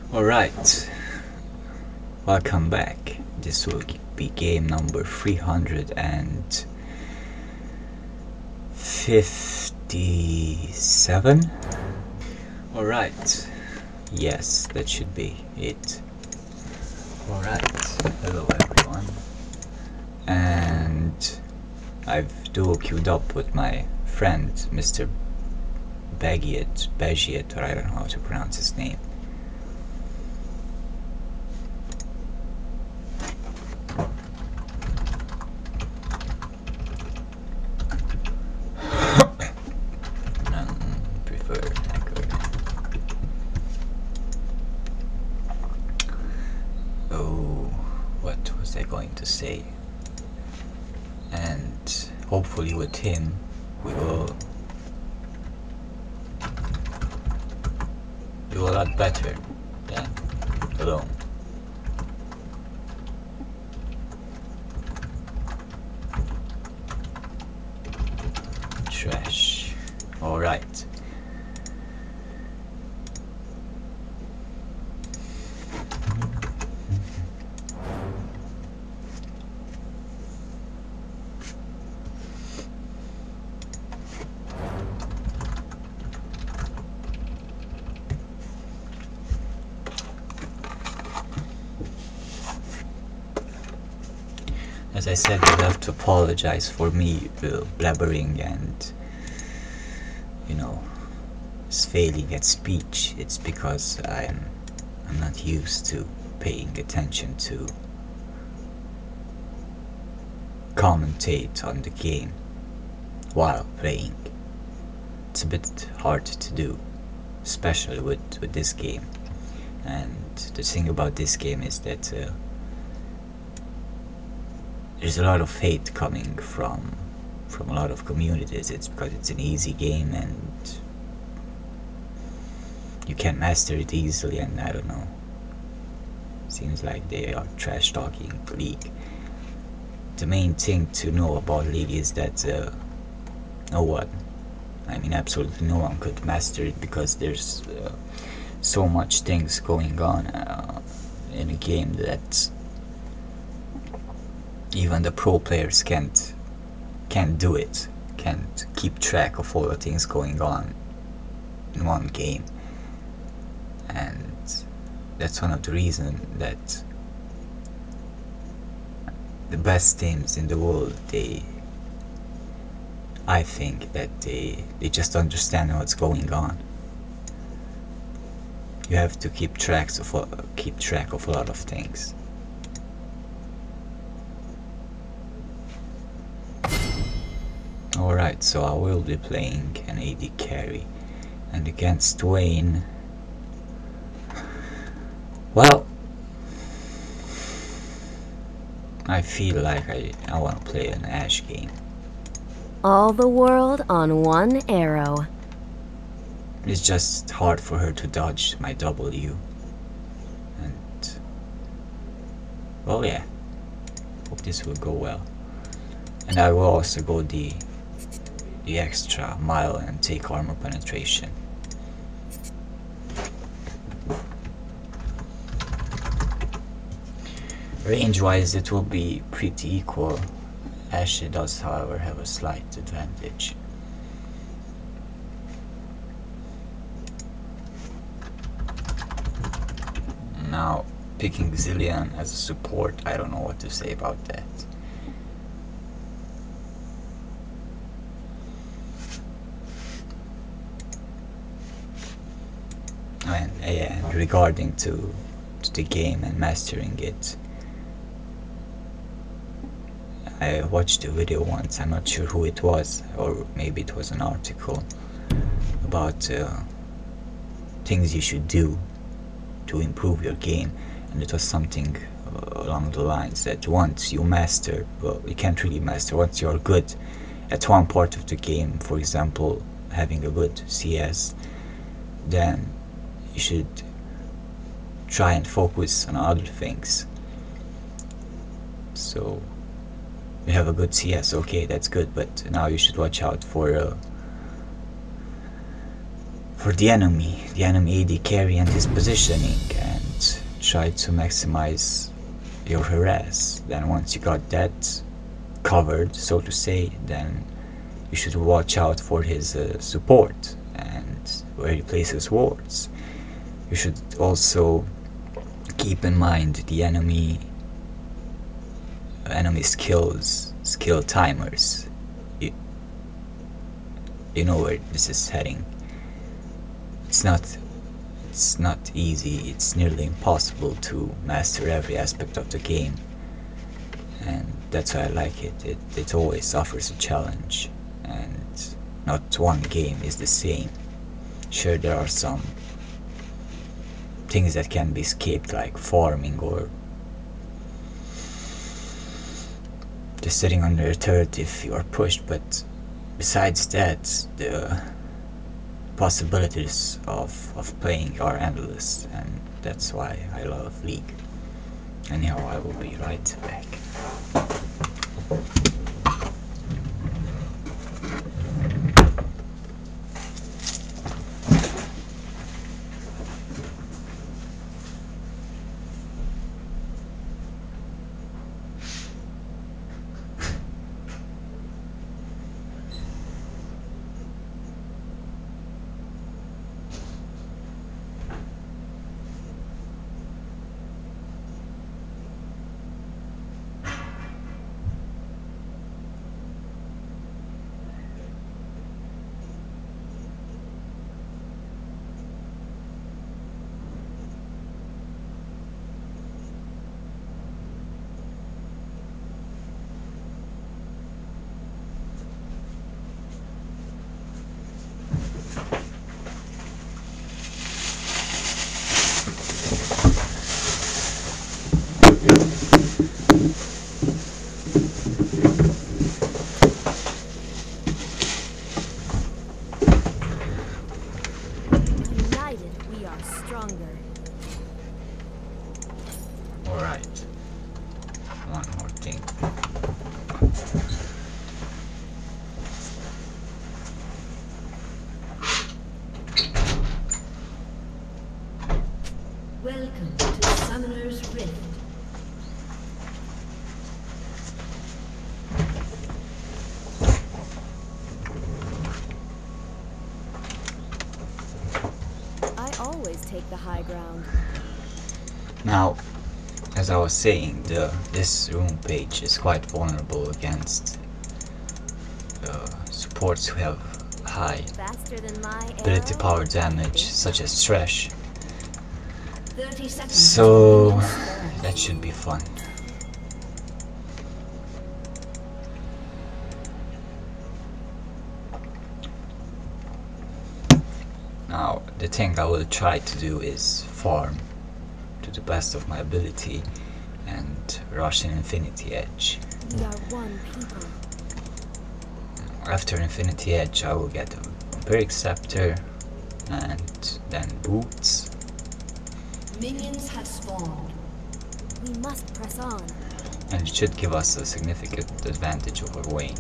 Alright, welcome back. This will be game number 357. Alright, yes, that should be it. Alright, hello everyone. And I've dual queued up with my friend, Mr. Bagiet, or I don't know how to pronounce his name. To say, and hopefully with him we will do a lot better than alone. Trash. All right. As I said, you have to apologize for me blabbering and, failing at speech. It's because I'm not used to paying attention to commentate on the game while playing. It's a bit hard to do, especially with this game. And the thing about this game is that there's a lot of hate coming from a lot of communities. It's because it's an easy game and you can master it easily, and I don't know, seems like they are trash talking League. The main thing to know about League is that absolutely no one could master it, because there's so much things going on in a game that even the pro players can't do it, can't keep track of all the things going on in one game. And that's one of the reasons that the best teams in the world, I think that they just understand what's going on. You have to keep track of a lot of things. Alright, so I will be playing an AD carry, and against Wayne, well, I feel like I want to play an Ashe game. All the world on one arrow. It's just hard for her to dodge my W. And, well, yeah, hope this will go well. And I will also go the extra mile and take armor penetration. Range wise it will be pretty equal. Ashe does however have a slight advantage. Now picking Zilean as a support, I don't know what to say about that. And regarding to the game and mastering it, I watched a video once, I'm not sure who it was, or maybe it was an article about things you should do to improve your game, and it was something along the lines that once you master, well, you can't really master, once you're good at one part of the game, for example having a good CS, then you should try and focus on other things. So you have a good CS, okay, that's good, but now you should watch out for the enemy AD carry and his positioning, and try to maximize your harass. Then once you got that covered, so to say, then you should watch out for his support and where he places wards. You should also keep in mind the enemy skill timers. You know where this is heading. It's not easy, it's nearly impossible to master every aspect of the game, and that's why I like it. It always offers a challenge, and not one game is the same. Sure, there are some things that can be skipped, like farming or just sitting on your turret if you are pushed, but besides that, the possibilities of playing are endless, and that's why I love League. Anyhow, I will be right back. Alright, one more thing. Welcome to Summoner's Rift. I always take the high ground. Now, as I was saying, this room page is quite vulnerable against supports who have high ability power damage, such as Thresh. So that should be fun. Now, the thing I will try to do is farm to the best of my ability and rush an Infinity Edge. We are one people. After Infinity Edge, I will get a Vampiric Scepter and then boots. Minions have spawned. We must press on. And it should give us a significant advantage over Vayne.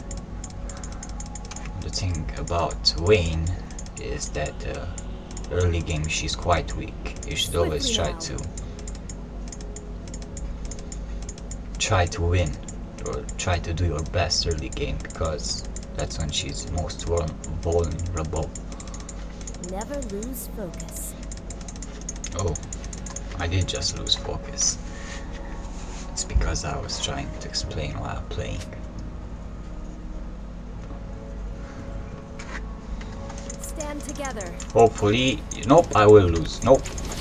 The thing about Vayne is that early game she's quite weak. You should always try to win, or try to do your best early game, because that's when she's most vulnerable. Never lose focus. Oh, I did just lose focus. It's because I was trying to explain while playing. Stand together. Hopefully, nope, I will lose. Nope.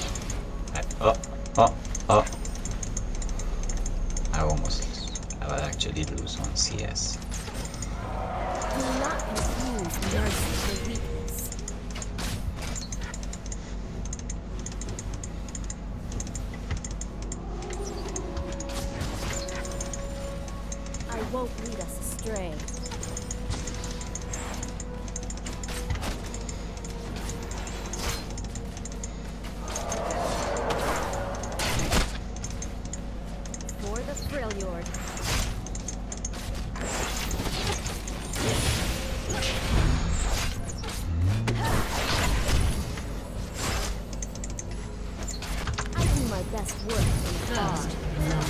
I actually did lose on CS. Do not confuse mercy with weakness. I won't lead us astray. For the Freljord. best work from afar. First blood.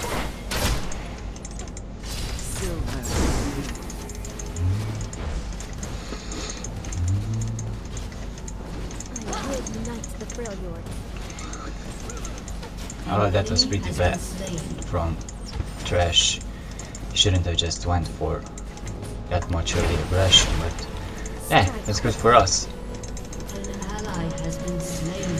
I will unite the Freljord. Oh, that was pretty Has bad been slain. from Trash. Shouldn't have just went for that much early aggression, but yeah, that's good for us. An ally has been slain.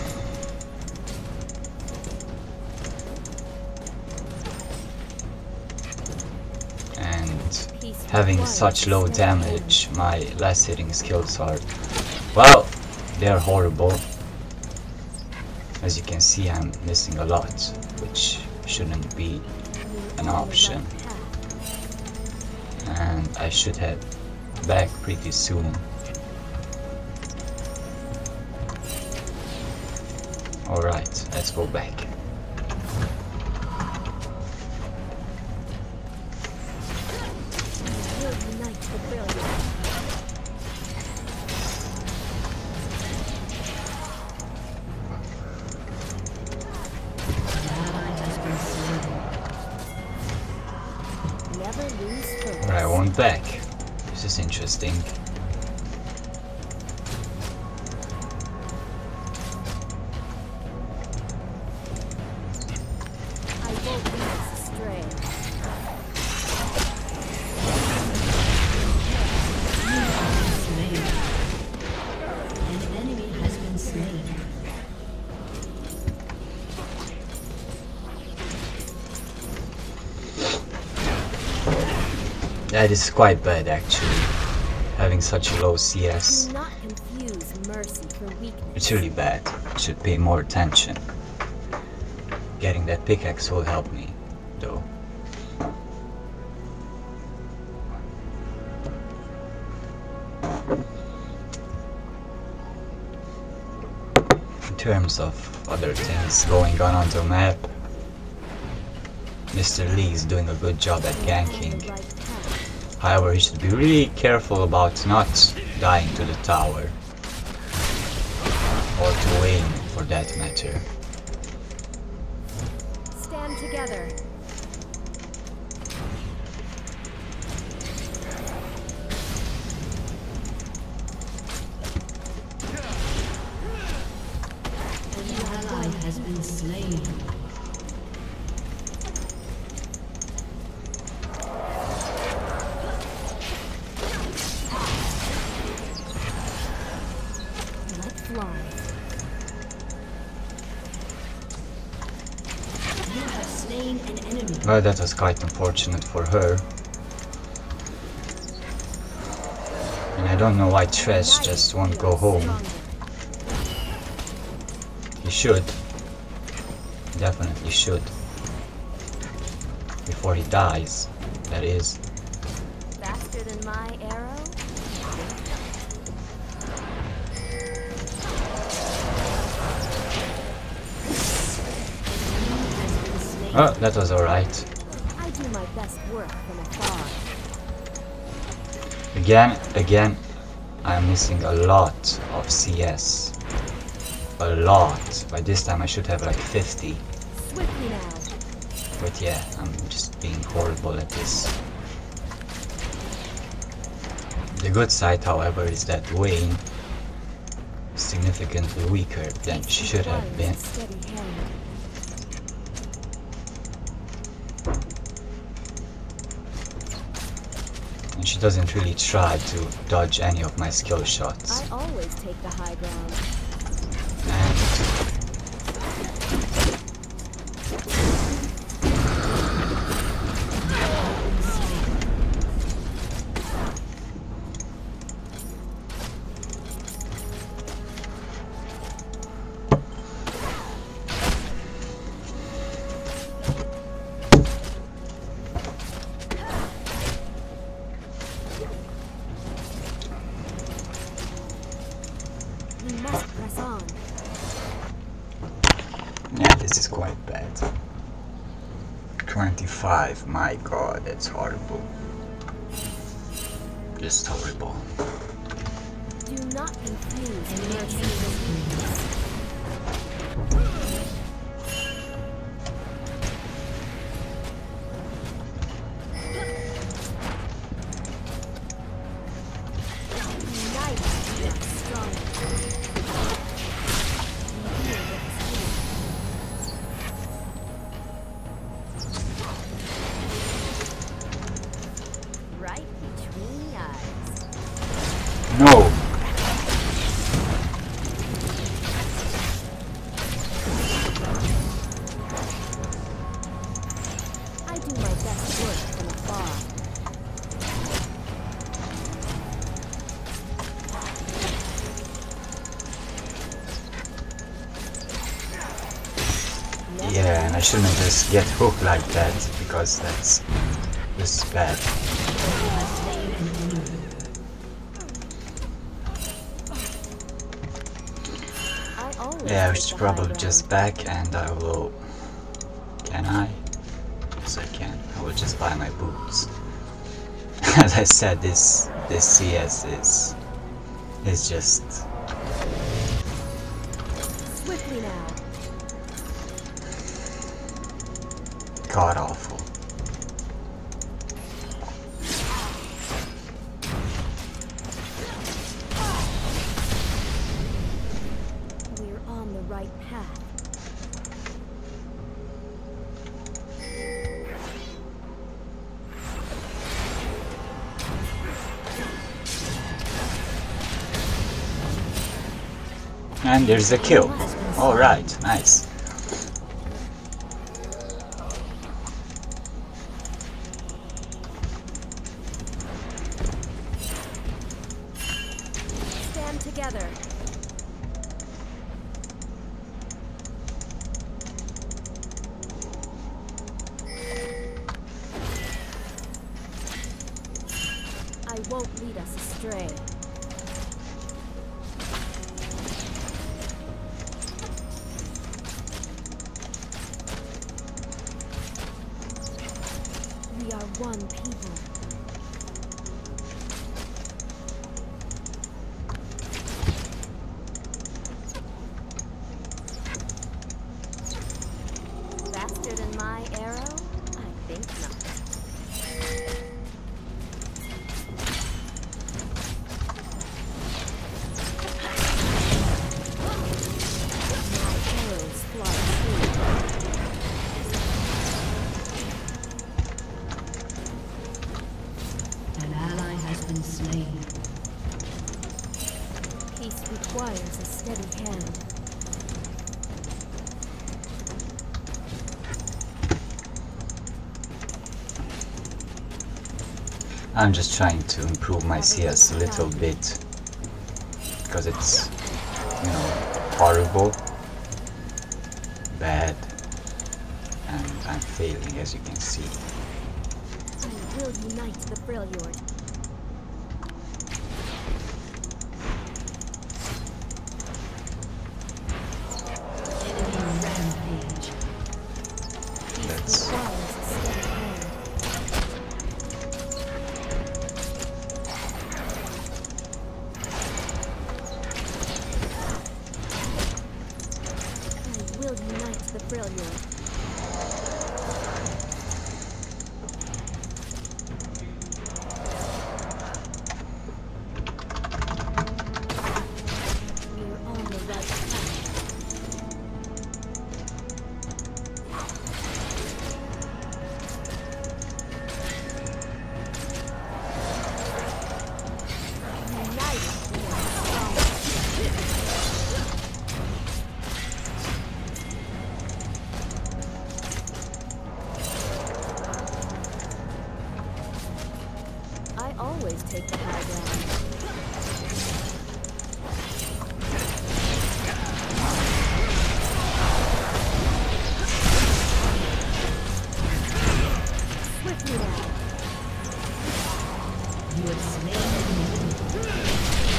And Peace having requires such low steady damage, my last hitting skills are, well, they're horrible. As you can see, I'm missing a lot, which shouldn't be hand. an On the option. right path. And I should head back pretty soon. Alright, let's go back. I will unite the Freljord. An ally has been slain. Never lose focus. Alright, one back. This is interesting. I won't lead us astray. Slain. An enemy has been slain. That is quite bad actually. Having such a low CS. Do not confuse mercy for weakness. It's really bad. Should pay more attention. Getting that pickaxe will help me, though. In terms of other things going on the map, Mr. Lee is doing a good job at On ganking. the right path. However, he should be really careful about not dying to the tower. Or to Wayne, for that matter. Stand together. An ally has been slain. Let fly. You have slain an enemy. Well, that was quite unfortunate for her. And I don't know why Trash just won't go home. He should. Definitely should. Before he dies, that is. Faster than my arrow? Oh, that was alright. I do my best work from afar. Again, I'm missing a lot of CS. A lot. By this time I should have like 50. Swiftly now. But yeah, I'm just being horrible at this. The good side, however, is that Wayne is significantly weaker than she should have been. Requires a steady hand. And she doesn't really try to dodge any of my skill shots. I always take the high ground. And We must press on. yeah, this is quite bad. 25, my god, that's horrible. Just horrible. Do not confuse Enemy mercy killing with weakness. No! I do my best work from afar. Yeah, and I shouldn't just get hooked like that, because that's just bad. Yeah, I should probably just back, and I will... Can I? Yes, I can. I will just buy my boots. As I said, this CS is just Swiftly now. god awful. We're on the right path. And there's the kill. Alright, nice. Stand together. I won't lead us astray. We are one people. Faster than my arrow? I think not. My arrows fly true. An ally has been slain. Peace requires a steady hand. I'm just trying to improve my CS a little bit, because it's, you know, horrible, bad, and I'm failing, as you can see. I will unite the Freljord. Enemy rampage. Peace That's- requires a steady hand. I will unite the Freljord. We're on the right path. United, we are strong. I always take the high ground. Swiftly now. You have slain an enemy.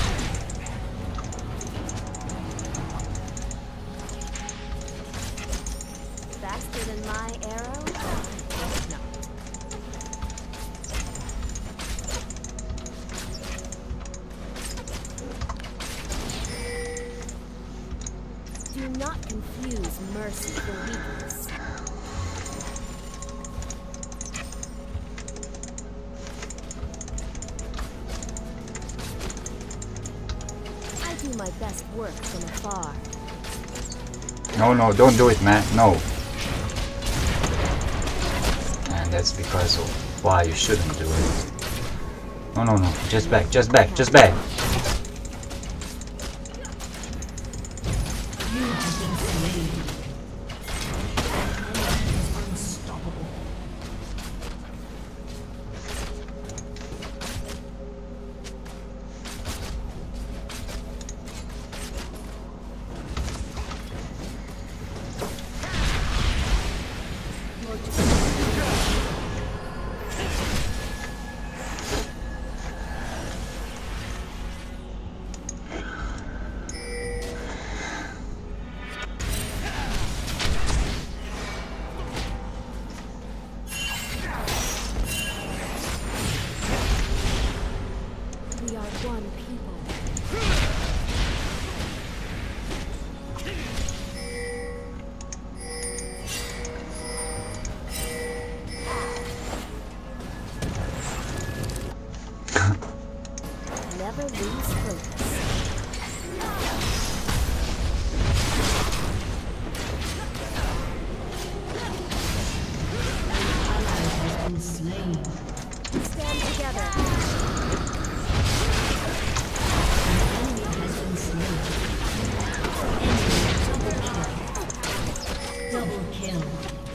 Faster than my arrow? I think not. Do not confuse mercy for weakness. I do my best work from afar. No, no, don't do it, man. No. And that's because of why you shouldn't do it. No, no, no. Just back, just back, just back. kill.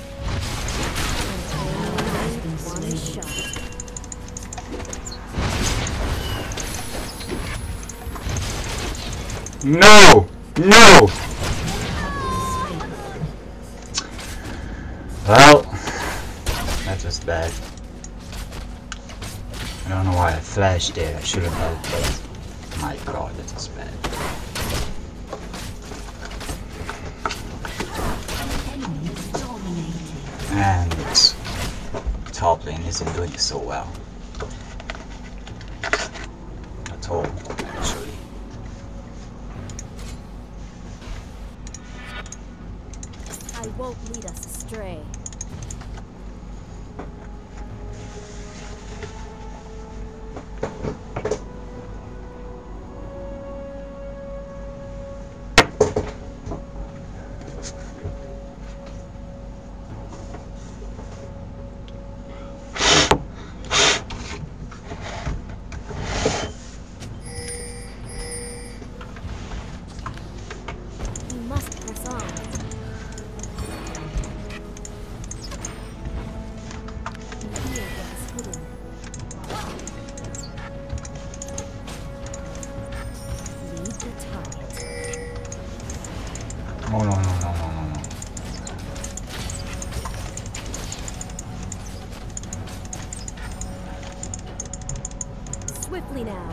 Has been One slain. shot. No! No! Well, that was bad. I don't know why I flashed there. I shouldn't have, but my god, that was bad. And top lane isn't doing so well at all, actually. I won't lead us astray. We must press on. Reveal what is hidden. Lead the tide. Oh no, no, no, no, no, no. Swiftly now.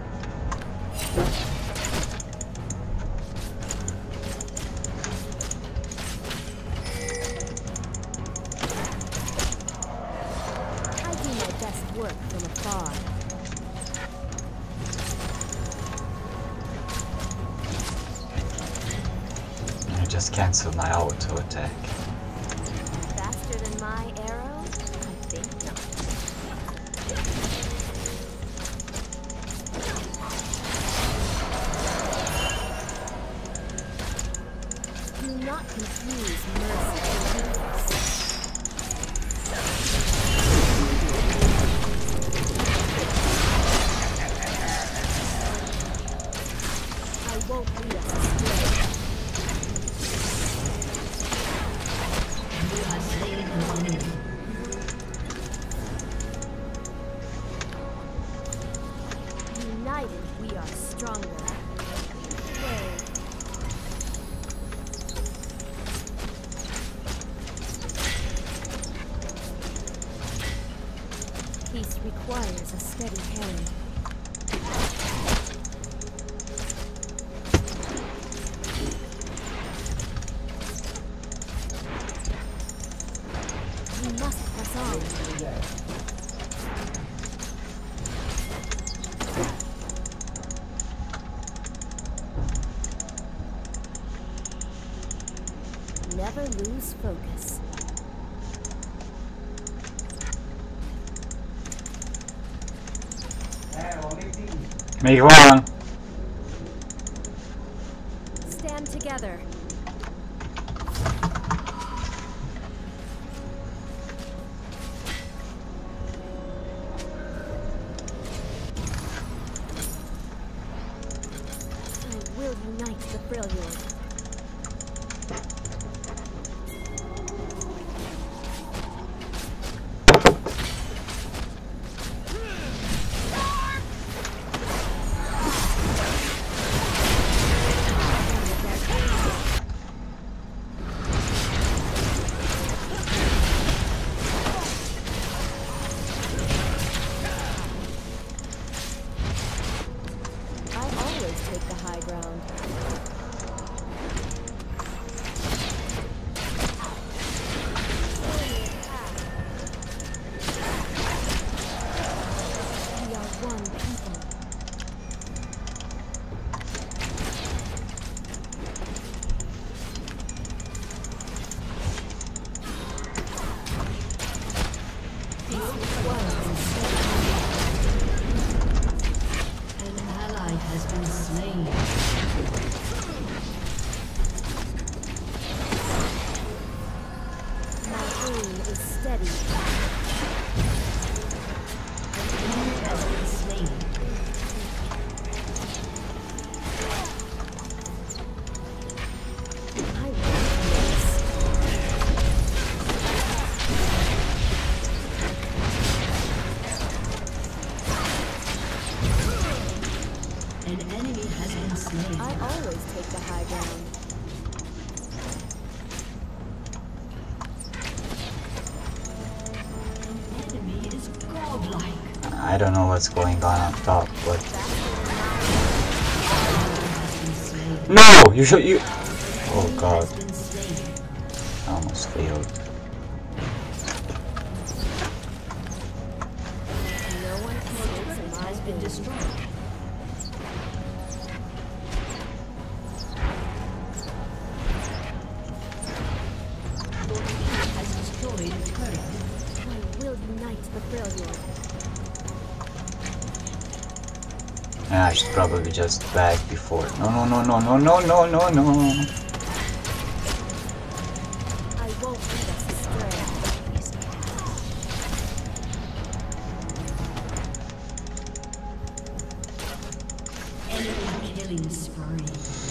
I do my best work from afar. I just canceled my auto attack. Faster than my arrow? I think not. Do not confuse mercy and weakness. I won't lead us astray. You have slain an enemy. United, we are stronger. Way. Peace requires a steady hand. We must press on. Never lose focus. Make one! Stand together. I will unite the brilliant. I always take the high ground. We are one people. An ally has been slain. My aim is steady. An enemy has been slain. I want this. I don't know what's going on top, but no, you should. Oh God, I almost failed. Has been destroyed. Has destroyed a turret. I will unite the brilliant. Yeah, I should probably just back before. No, no, no, no, no, no, no, no, no. I won't lead us astray. Enemy killing spree.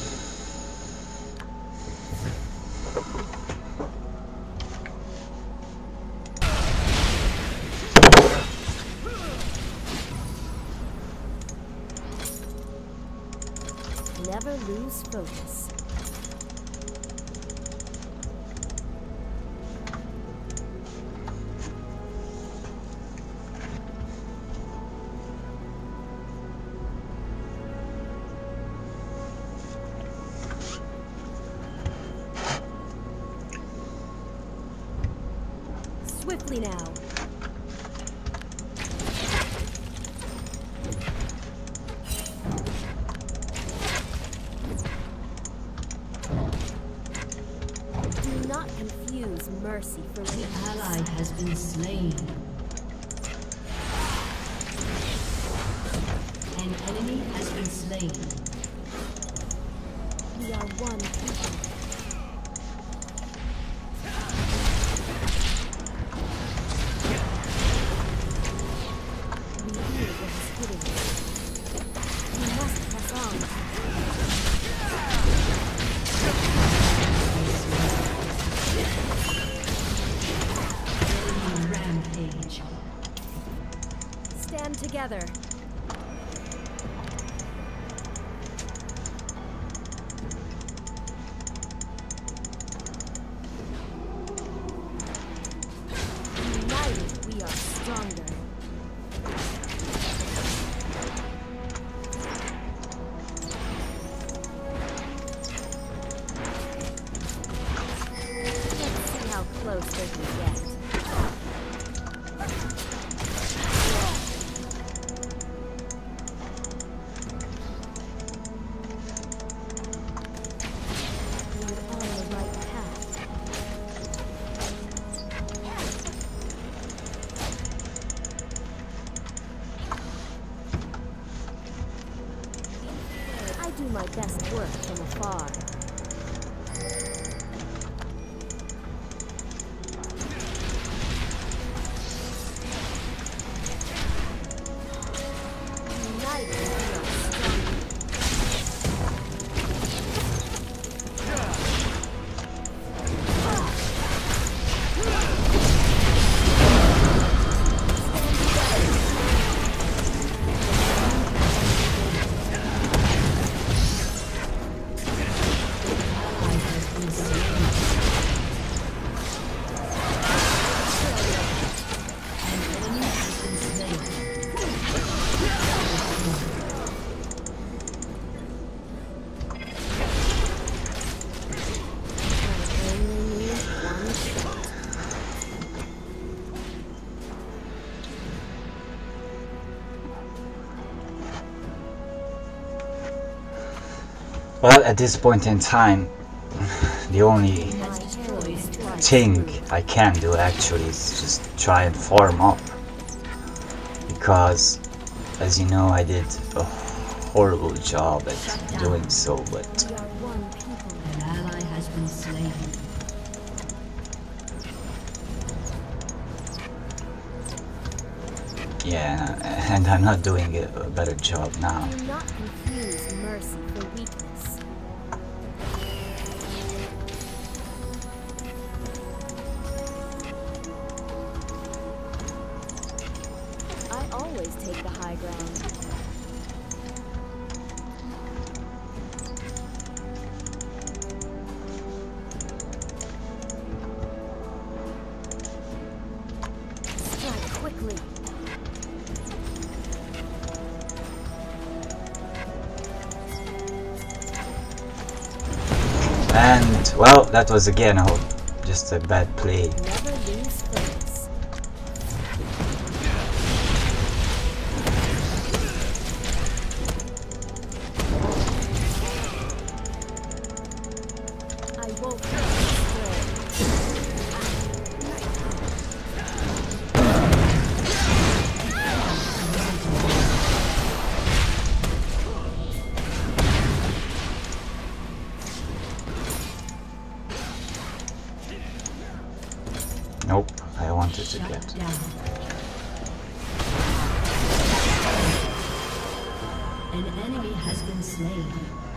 Never lose focus. Swiftly now. Do not confuse mercy for The weakness. ally has been slain. An enemy has been slain. We are one people. We hear what is hidden. We must press on. Enemy rampage. Stand together. United, we are stronger. Let's see how close they can get. We're on the right path. I do my best work from afar. United, we are stronger. Ally has been slain. An enemy has been slain. I only need one shot. Well, at this point in time, the only My arrow is twice thing through. I can do actually is just try and farm up. Because, as you know, I did a horrible job at doing so, but We are one people. An ally has been slain. yeah, and I'm not doing a better job now. Do not confuse mercy for weakness. I always take the high ground. Strike quickly. Well, that was again just a bad play. Never lose face. I won't let Nope, I wanted to get. Down. An enemy has been slain.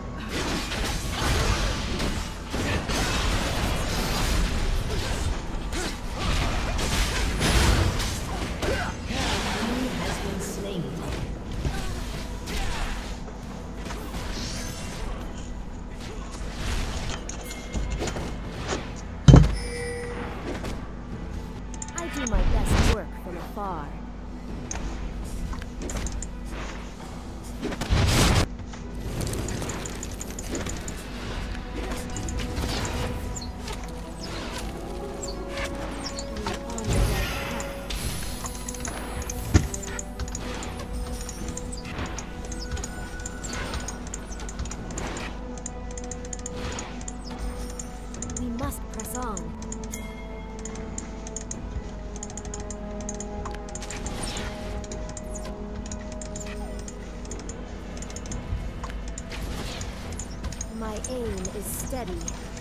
Enemy has been slain. I do my best work from afar. We must press on. My aim is steady.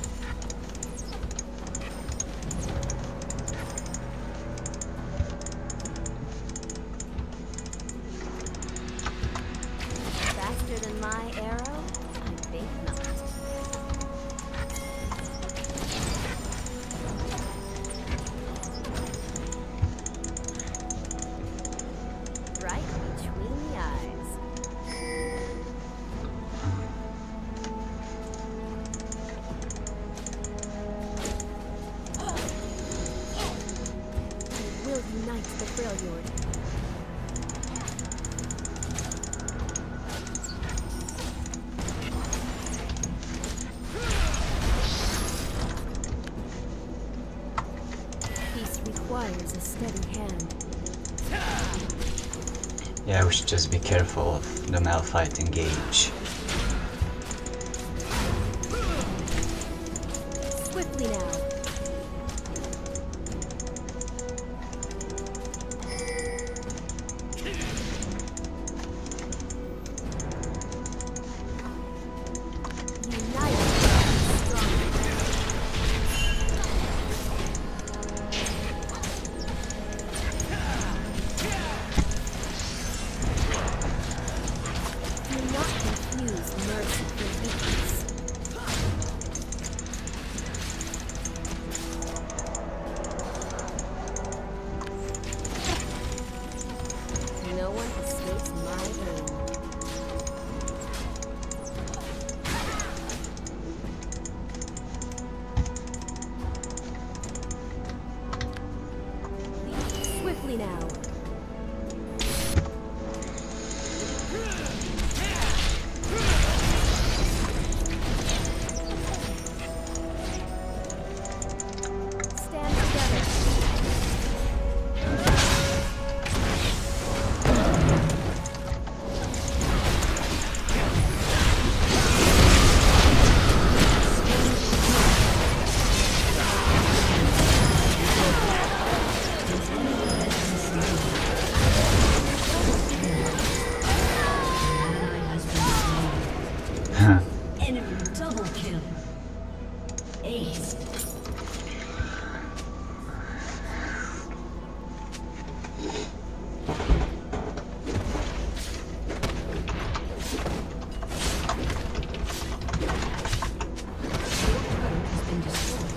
Faster than my arrow? I think not. Right between the eyes. We'll unite the Freljord. Peace requires a steady hand. Yeah, we should just be careful of the Malphite engage. Swiftly now. United, strong. Do not confuse mercy with weakness. No one escapes my aim. Swiftly now. Stand together. Enemy double kill. Ace. Has been destroyed.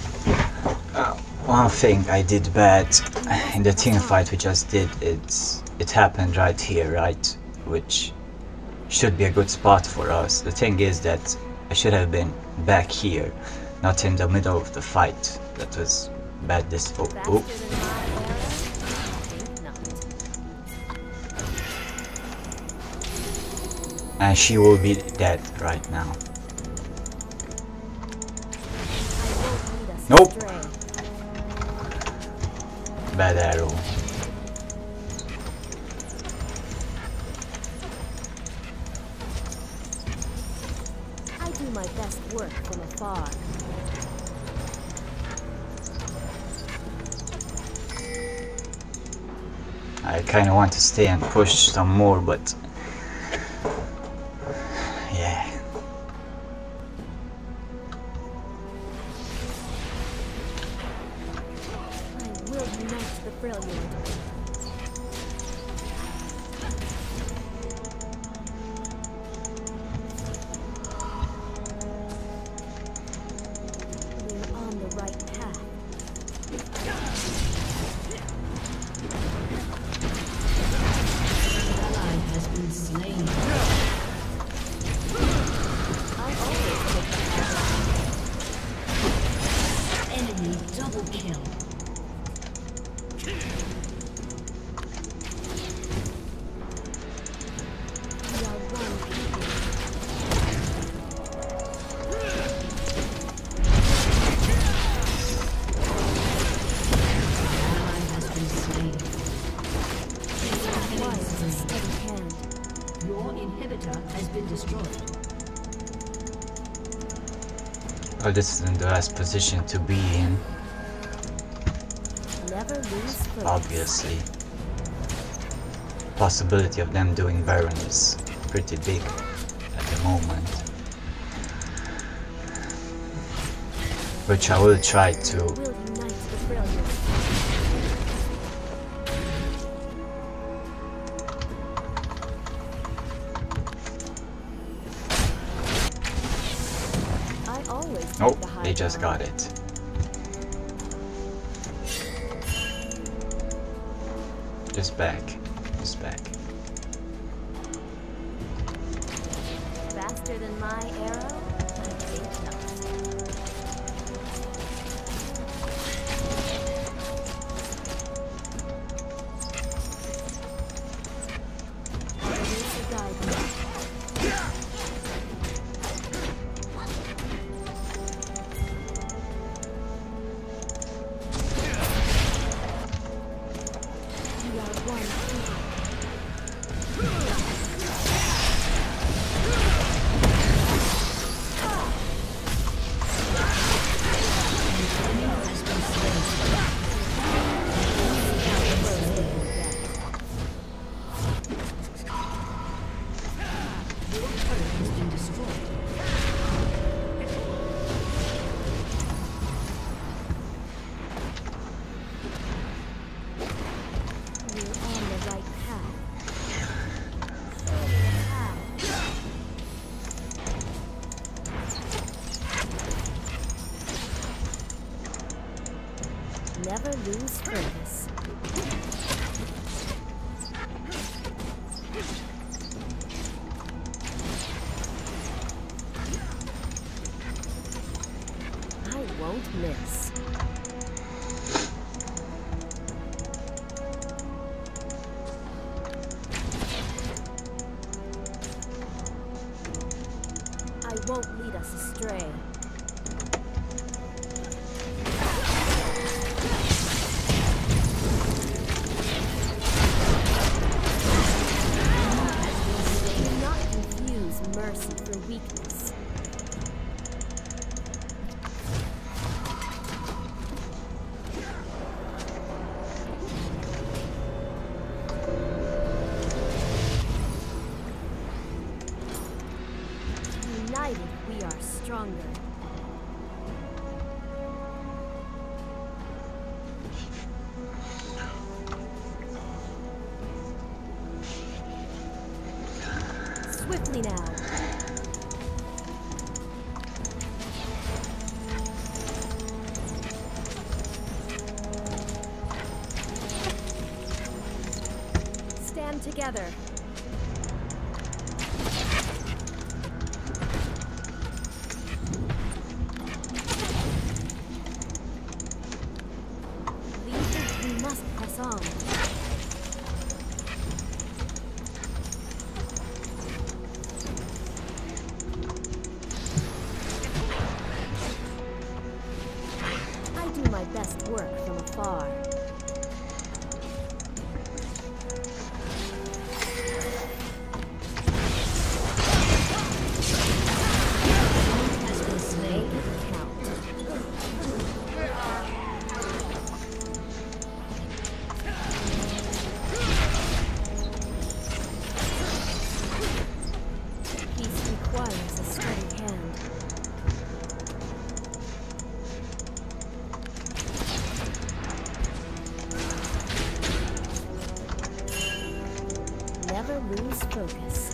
One thing I did bad in the team fight we just did, it's it happened right here, right? Which should be a good spot for us. The thing is that I should have been back here, not in the middle of the fight. That was bad. This oh, oh. Faster than my arrow? Think not. And she will be dead right now. I won't lead us Nope. astray. Bad arrow. I do my best work from afar. I kind of want to stay and push some more, but yeah. I will unite the brilliant. We're on the right path. Ally has been slain. I always take the path. Enemy double kill. We are one people. Ally has been slain. Wise as a steady hand. Your inhibitor has been destroyed. Well, this isn't the best position to be in, Never lose focus. obviously. Possibility of them doing Baron is pretty big at the moment, which I will try to. We'll unite the brilliant. I always take Nope, the high they just ground. got it. Just back. Just back. Faster than my arrow? I think not. Here's the guide. We are one people. Has been slain. Your turret has been destroyed. We're on the right path. How? Never lose focus. I won't miss. I won't lead us astray. Do not confuse mercy for weakness. United, we are stronger. Swiftly now. together. We must press on. I do my best work from afar. Never lose focus.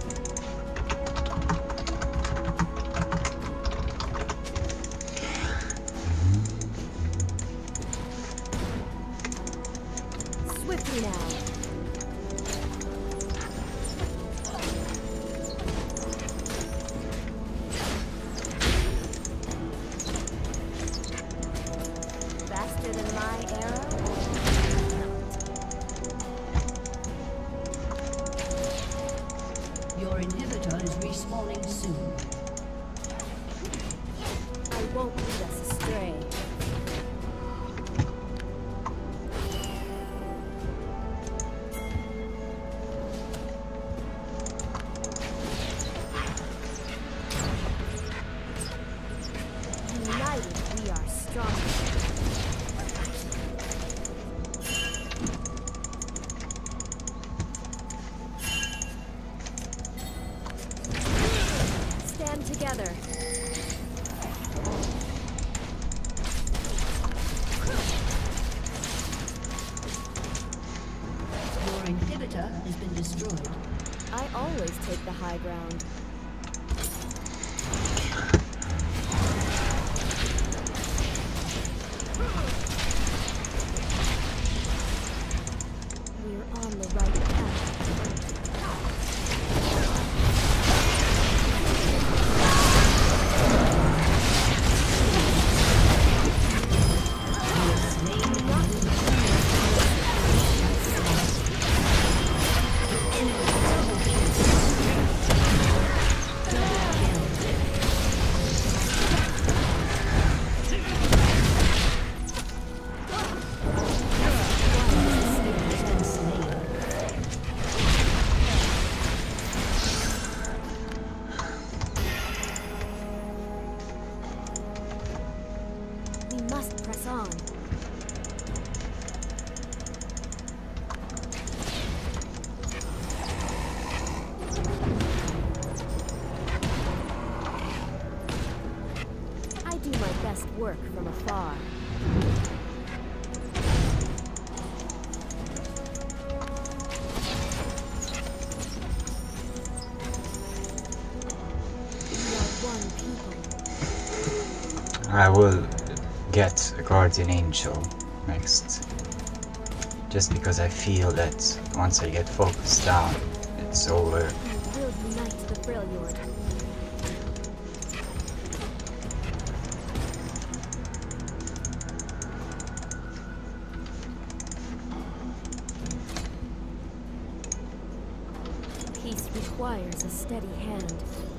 Swiftly now. Faster than my arrow? Your inhibitor is respawning soon. I won't lead us astray. United, we are stronger. Stand together. Your inhibitor has been destroyed. I always take the high ground. We're on the right path. We must press on. I do my best work from afar. We are one people. I will get a guardian angel next, just because I feel that once I get focused down, it's over. We will unite the Freljord. Peace requires a steady hand.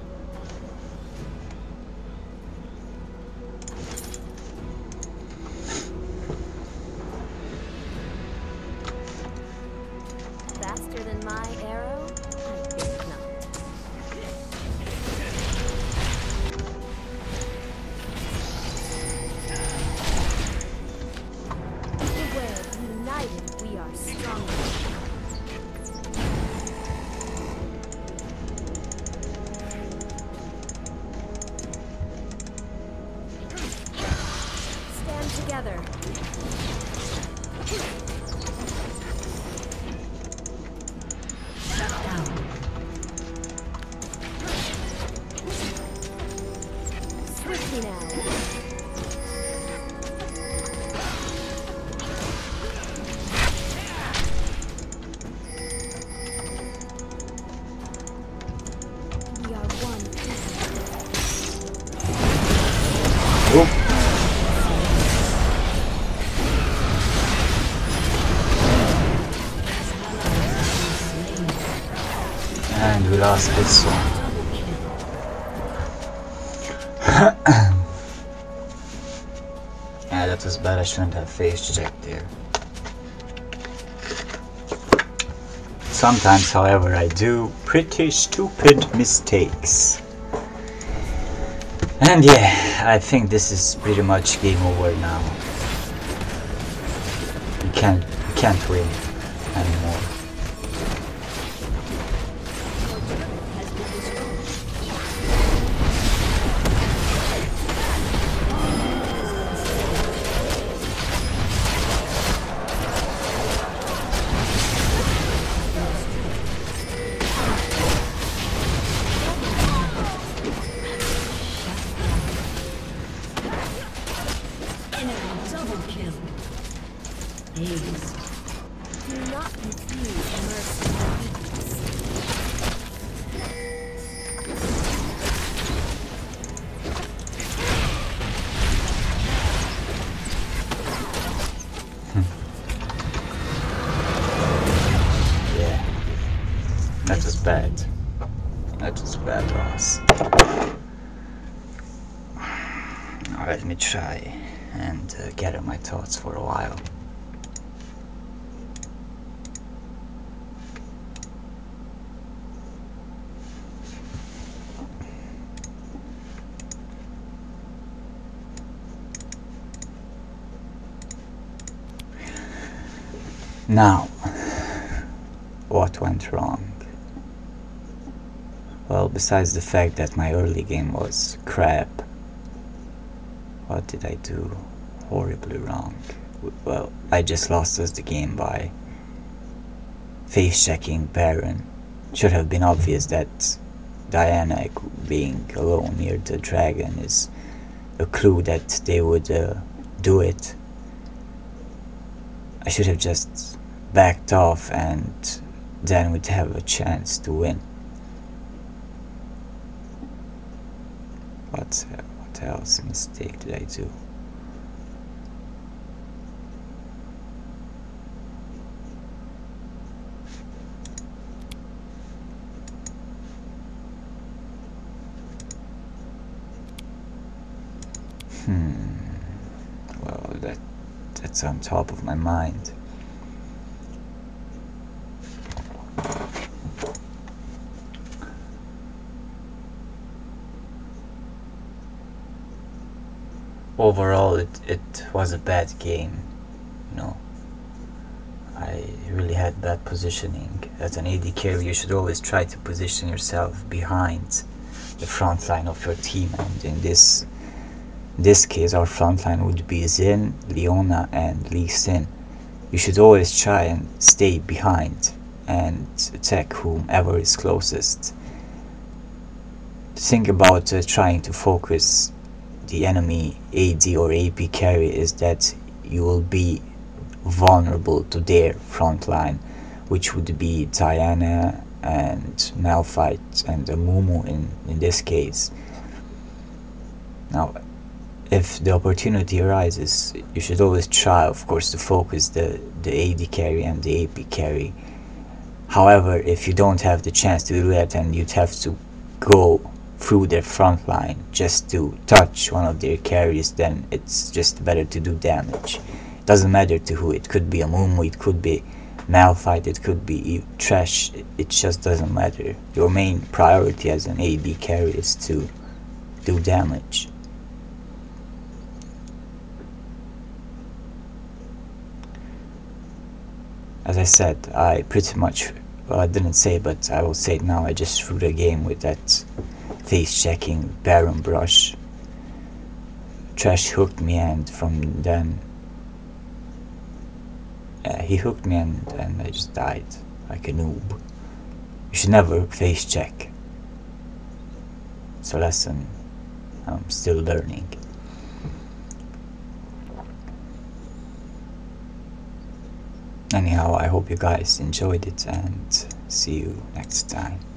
Faster than my arrow? I think not. Beware, united we are stronger. Stand together. Shut down. Swiftly now. last bit soon. Yeah, that was bad. I shouldn't have face checked there. Sometimes, however, I do pretty stupid mistakes. And yeah, I think this is pretty much game over now. We can't win anymore. Do not confuse mercy and weakness. Yeah, that was bad. That was bad loss. Now let me try and gather my thoughts for a while. Now, what went wrong? Well, besides the fact that my early game was crap, what did I do horribly wrong? Well, I just lost us the game by face checking Baron. Should have been obvious that Diana being alone near the dragon is a clue that they would do it. I should have just backed off and then we'd have a chance to win. What else mistake did I do? Well, that's on top of my mind. Overall, it was a bad game, you know. I really had bad positioning. As an AD carry, you should always try to position yourself behind the front line of your team, and in this case our front line would be Xin, Leona and Lee Sin. You should always try and stay behind and attack whomever is closest. Think about trying to focus the enemy AD or AP carry is that you will be vulnerable to their front line, which would be Diana and Malphite and Amumu in this case. Now, if the opportunity arises, you should always try, of course, to focus the AD carry and the AP carry. However, if you don't have the chance to do that and you'd have to go through their front line just to touch one of their carries, then it's just better to do damage. It doesn't matter to who. It could be Amumu, it could be Malphite, it could be Trash. It just doesn't matter. Your main priority as an AD carry is to do damage. As I said, I pretty much, well, I didn't say, but I will say it now, I just threw the game with that face checking Baron brush. Trash hooked me, and from then he hooked me, and I just died like a noob. You should never face check. It's a lesson I'm still learning. Anyhow, I hope you guys enjoyed it, and see you next time.